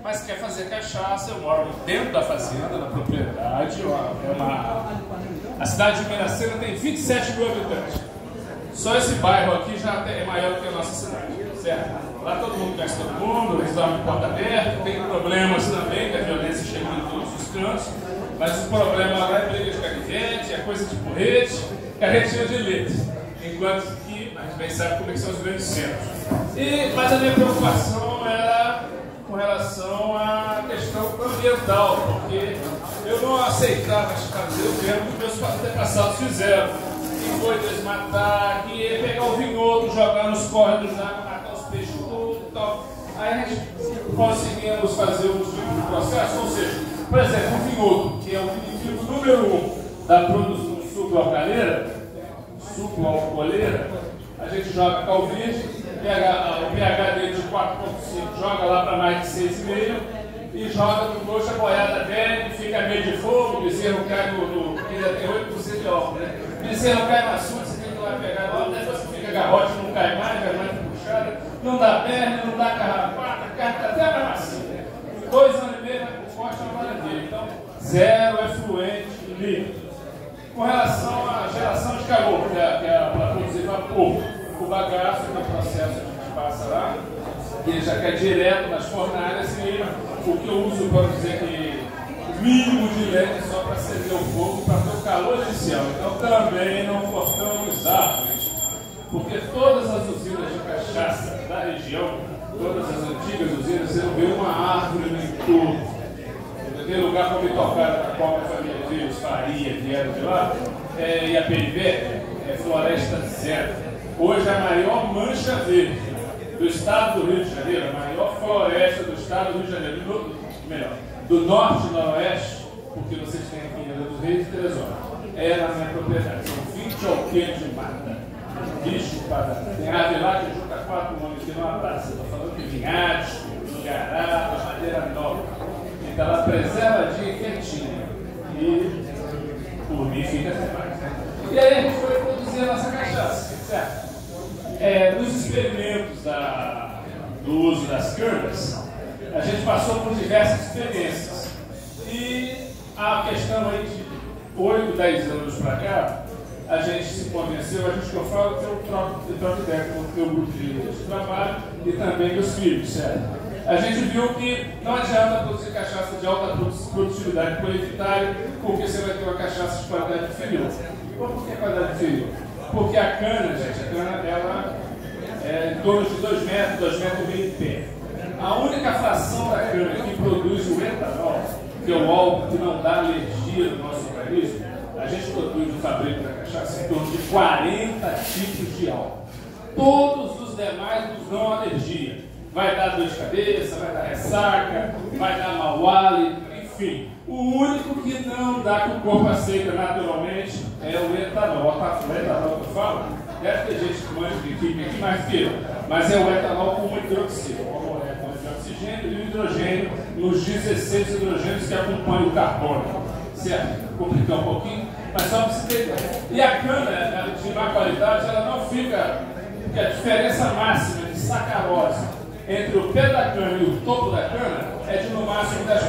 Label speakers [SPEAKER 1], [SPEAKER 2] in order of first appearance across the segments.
[SPEAKER 1] mas quer fazer cachaça. Eu moro dentro da fazenda, na propriedade. A cidade de Miracema tem 27 mil habitantes. Só esse bairro aqui já é maior do que a nossa cidade, certo? Lá todo mundo conhece todo mundo, eles dormem de porta aberta, tem problemas também, que a violência chega em todos os cantos, mas o problema lá é briga de canivete, é coisa de porrete, carretinha de leite, enquanto que a gente bem sabe como é que são os grandes centros. Mas a minha preocupação era com relação à questão ambiental, porque eu não aceitava fazer o mesmo que meus antepassados fizeram, que foi desmatar, que ia pegar o vinhoto, jogar nos córregos d'água, matar os peixes tudo e tal. Aí a gente conseguimos fazer um tipo de processo, ou seja, por exemplo, o vinhoto, que é o vinitivo número 1 da produção sucro-alcooleira, a gente joga calvície, pega o pH dele de 4,5, joga lá para mais de 6,5 e joga no coxo, a boiada velha, fica meio de fogo, o bezerro cai ele tem 8% de álcool, né? O bezerro cai no assunto, você tem que ir lá pegar lá, depois você fica garrote, não cai mais, vai mais puxada, não dá perna, não dá carrapato, a carne está até mais macia. 2 anos e meio, o corte é uma maravilha. Então, zero efluente líquido. Com relação à geração de calor, que é para produzir vapor, o bagaço, que é o processo que a gente passa lá, ele já cai direto nas fornalhas e o que eu uso para dizer que mínimo de LED só para acender o fogo, para ter o calor inicial. Então também não cortamos árvores, porque todas as usinas de cachaça da região, todas as antigas usinas, você não vê uma árvore no entorno. Tem lugar para me tocar da qual a família veio, os Faria, vieram de lá, e a periferia é floresta zero. Hoje a maior mancha verde do estado do Rio de Janeiro, a maior floresta do estado do Rio de Janeiro, do norte e noroeste, porque vocês têm aqui em Angra dos Reis e Teresópolis, é na minha propriedade. São 20 alqueires de mata. Bicho para. Tem árvore lá que junta 4 nomes que não abraça. Estou falando de vinhados, garapa, madeira nova. Então ela preservadinha e quietinha. E por mim fica até mais. E aí a gente foi produzir a nossa cachaça, certo? Nos experimentos do uso das canas, a gente passou por diversas experiências. E a questão aí de 8, 10 anos para cá, a gente se convenceu, a gente que eu falo que eu troco ideia com o meu grupo de trabalho e também meus filhos, certo? A gente viu que não adianta produzir cachaça de alta produtividade comunitária, porque você vai ter uma cachaça de qualidade inferior. Por que qualidade inferior? Porque a cana, gente, ela é em torno de 2 metros, 2,5 metros de pé. A única fração da cana que produz o etanol, que é o álcool que não dá alergia no nosso organismo, a gente produz no fabrico da cachaça em torno de 40 tipos de álcool. Todos os demais nos dão alergia. Vai dar dor de cabeça, vai dar ressaca, vai dar mau hálito, enfim. O único que não dá, que o corpo aceita naturalmente, é o etanol. O etanol que eu falo, deve ter gente que manja de química aqui mais que eu, mas é o etanol com hidroxilo, com molécula de oxigênio e o hidrogênio nos 16 hidrogênios que acompanham o carbono. Certo? Complicar um pouquinho, mas só para você ter ideia. E a cana de má qualidade, ela não fica, porque a diferença máxima de sacarose entre o pé da cana e o topo da cana é de no máximo 10%.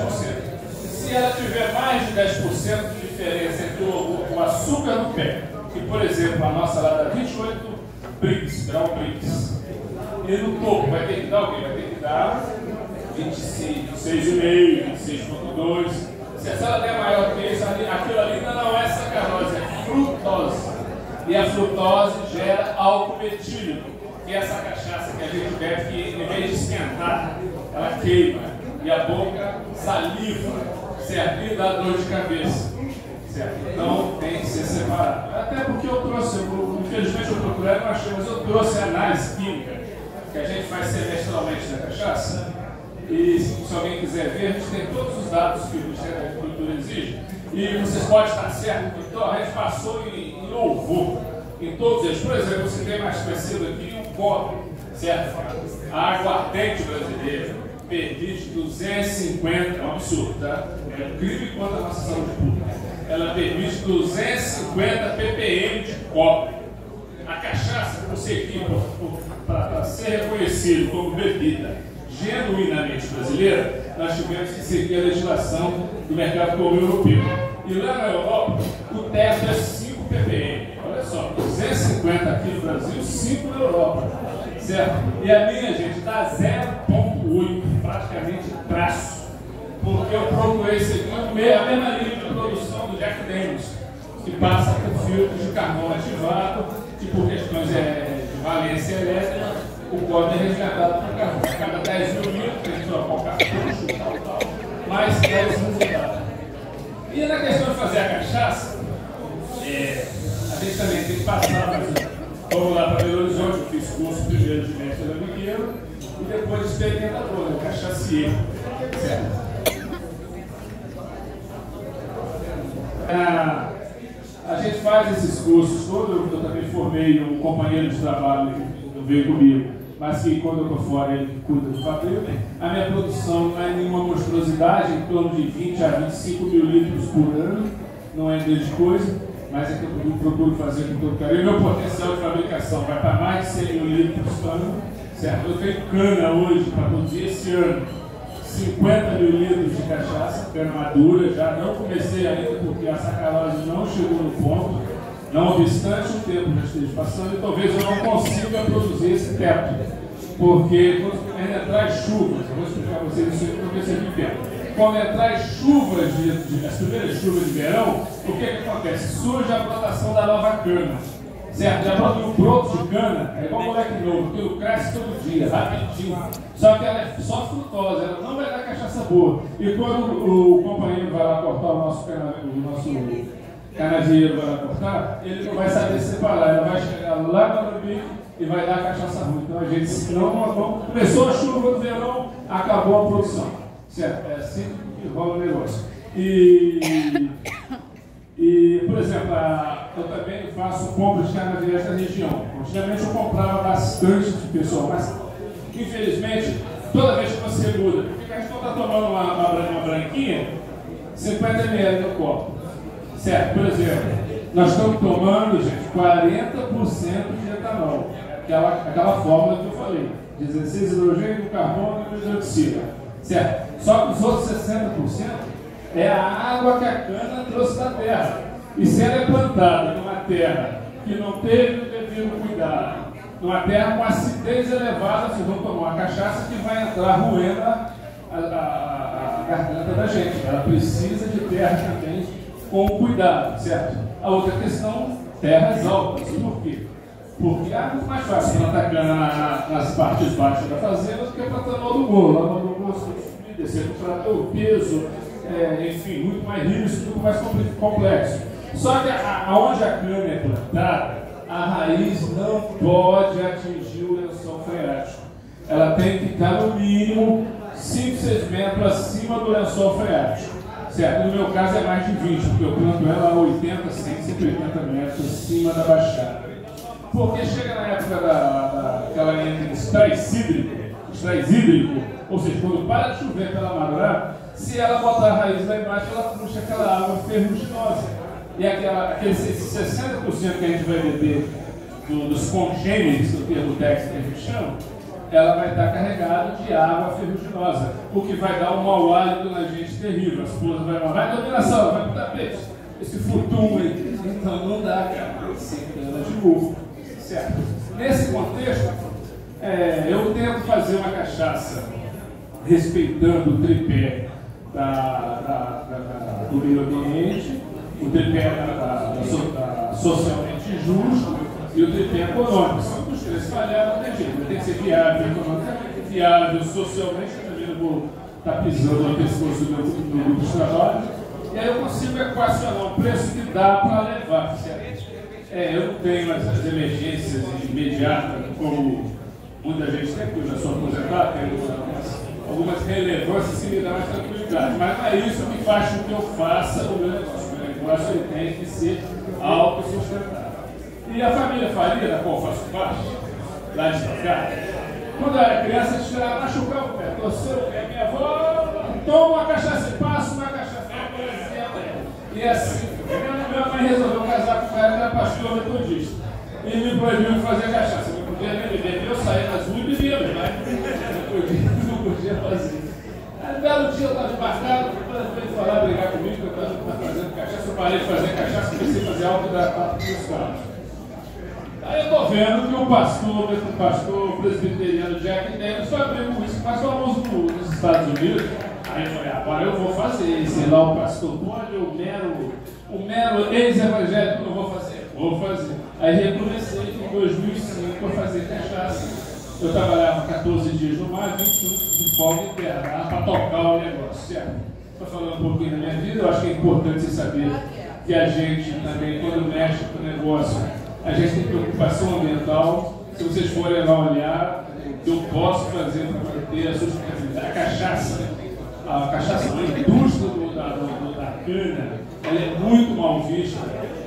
[SPEAKER 1] Se ela tiver mais de 10% de diferença entre o açúcar no pé, que por exemplo a nossa lá dá 28 grau Brix, e no topo vai ter que dar o quê? Vai ter que dar 26,5, 26,2. Se ela der maior que isso, aquilo ali não é sacarose, é frutose. E a frutose gera álcool metílico, que é essa cachaça que a gente bebe, que em vez de esquentar, ela queima. E a boca saliva, certo? E dá dor de cabeça, certo? Então tem que ser separado. Até porque eu trouxe, infelizmente eu procurei, não achei, mas eu trouxe a análise química, que a gente faz semestralmente na cachaça. E se alguém quiser ver, a gente tem todos os dados que o Ministério da Agricultura exige. E vocês podem estar certo, então a gente passou em louvor em todos eles. Por exemplo, você tem mais conhecido aqui o cobre, certo? A aguardente brasileira permite 250, é um absurdo, tá? É um crime contra a nossa saúde pública. Ela permite 250 ppm de cobre. A cachaça, você aqui, para ser reconhecido como bebida, genuinamente brasileira, nós tivemos que seguir a legislação do mercado comum europeu. E lá na Europa, o teto é 5 ppm. Olha só, 250 aqui no Brasil, 5 na Europa. Certo? E a minha, gente, está 0,8, praticamente traço. Porque eu procurei seguir a mesma linha de produção do Jack Daniels, que passa por filtros de carbono ativado, que por questões de valência elétrica, o cobre é resgatado para o carbono. A cada 10 mil litros, a gente troca o cartucho e tal, mas é esse resultado. E na questão de fazer a cachaça, a gente também tem que passar, vamos lá para Belo Horizonte, eu fiz curso primeiro de mestre lambiqueiro e depois de experimentador, cachaceiro. Certo? A gente faz esses cursos todos, eu também formei um companheiro de trabalho que veio comigo, mas que quando eu estou fora ele cuida do fabril. A minha produção não é nenhuma monstruosidade, em torno de 20 a 25 mil litros por ano, não é grande coisa, mas é que eu procuro fazer com todo carinho. Meu potencial de fabricação vai para mais de 100 mil litros por ano, certo? Eu tenho cana hoje para produzir esse ano 50 mil litros de cachaça, cana madura, já não comecei ainda porque a sacarose não chegou no ponto, não obstante o tempo já esteja passando, e talvez eu não consiga produzir esse teto, porque quando entrar as chuvas, eu vou explicar para vocês isso para ver se eu entendo. Quando entrar as chuvas, as primeiras chuvas de verão, o que acontece? Surge a plantação da nova cana. Certo? Já planta um broto de cana, é igual moleque novo, aquilo cresce todo dia, rapidinho. Só que ela é só frutosa, ela não vai dar cachaça boa. E quando o companheiro vai lá cortar o nosso canavieiro vai lá cortar, ele não vai saber separar, ele vai chegar lá no alambique e vai dar cachaça ruim. Então a gente, se não começou a chuva do verão, acabou a produção. Certo? É assim que rola o negócio. E, por exemplo, eu também faço compras de canavieiros nessa região. Antigamente eu comprava bastante de pessoal, mas infelizmente, toda vez que você muda, porque a gente não está tomando uma branquinha, 50 ml no copo. Certo? Por exemplo, nós estamos tomando, gente, 40% de etanol. Aquela fórmula que eu falei. 16 hidrogênio, carbono e hidroxila. Certo? Só que os outros 60% é a água que a cana trouxe da terra. E se ela é plantada numa terra que não teve o devido cuidado, numa terra com acidez elevada, vocês vão tomar uma cachaça que vai entrar roendo a garganta da gente. Ela precisa de terra também com cuidado, certo? A outra questão, terras altas. Por quê? Porque é muito mais fácil plantar cana nas partes baixas da fazenda do que plantar no alto morro. Lá no alto morro, você subir, descer no trator, o peso, enfim, muito mais rígido, muito mais complexo. Só que aonde a cana é plantada, a raiz não pode atingir o lençol freático. Ela tem que ficar no mínimo 5, 6 metros acima do lençol freático. Certo? No meu caso é mais de 20, porque eu planto ela a 80, 100, 180 metros acima da baixada. Porque chega na época que ela entra em estresse hídrico, ou seja, quando para de chover para ela madurar, se ela botar a raiz lá embaixo, ela puxa aquela água ferruginosa. E aqueles 60% que a gente vai beber dos congêneres, do termo técnico que a gente chama, ela vai estar carregada de água ferruginosa, o que vai dar um mau hálito na gente terrível. A esposa vai dormir na sala, vai pro tapete. Esse futum aí. Então não dá, cara. Sem cana de novo. Certo? Nesse contexto, eu tento fazer uma cachaça respeitando o tripé do meio ambiente, o tripé socialmente justo e o tripé econômico. São os três falhados, não tem jeito. Tem que ser viável economicamente, viável socialmente. Eu também não vou estar pisando no pescoço do meu grupo de trabalho. E aí eu consigo equacionar um preço que dá para levar. Certo? Eu não tenho as emergências imediatas, como muita gente tem, porque eu já sou aposentado, tenho algumas relevâncias que me dão mais tranquilidade. Mas não é isso que faz com que eu faça o meu negócio. O meu negócio ele tem que ser autossustentável. E a família Faria, da qual faço parte, lá de cá, quando eu era criança, a gente tirava machucar o pé, torcer o pé. Minha avó toma uma cachaça e passa uma cachaça. E assim, minha mãe resolveu casar com um cara que era pastor metodista. E me proibiu de fazer cachaça. Eu não podia nem beber. Eu saía nas ruas e bebia, mas não podia fazer. Aí, um belo dia eu estava embarcado, ele foi lá brigar comigo, que eu estava fazendo cachaça, eu parei de fazer cachaça, comecei a fazer álcool dos carros. Aí eu estou vendo que o pastor presbiteriano Jack Daniels foi abrir um uísque mais famoso nos Estados Unidos. Aí eu falei, agora eu vou fazer, sei lá, o pastor pode, o mero ex-evangélico eu vou fazer. Aí recomecei em 2005 a fazer cachaça. Eu trabalhava 14 dias no mar, 21 de folga interna, para tocar o negócio, certo? Estou falando um pouquinho da minha vida, eu acho que é importante você saber que a gente também, quando mexe com o negócio, a gente tem preocupação ambiental. Se vocês forem lá olhar, eu posso fazer para manter a sustentabilidade. A cachaça, a indústria da cana, ela é muito mal vista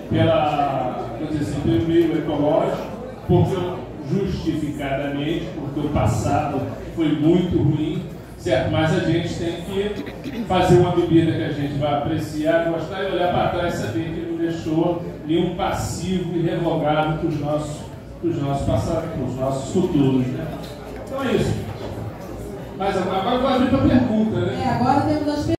[SPEAKER 1] pelo meio ecológico, porque justificadamente, porque o passado foi muito ruim, certo? Mas a gente tem que fazer uma bebida que a gente vai apreciar, gostar e olhar para trás e saber que não deixou nenhum passivo irrevogável para os nossos passados, para os nossos futuros, né? Então é isso. Mas agora eu vou abrir para pergunta, né?
[SPEAKER 2] Agora temos as perguntas.